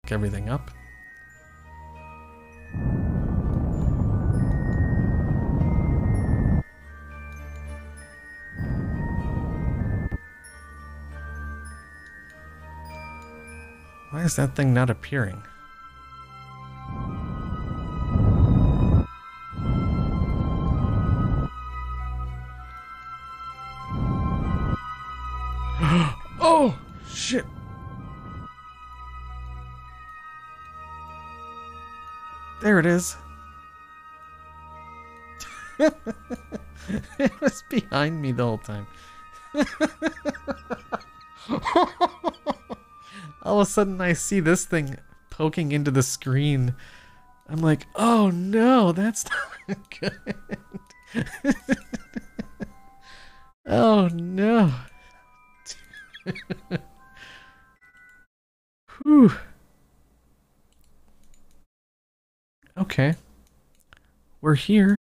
everything up. Why is that thing not appearing? Oh, shit. There it is. It was behind me the whole time. All of a sudden I see this thing poking into the screen. I'm like, oh no, that's not good. Oh no. Whew. Okay. We're here.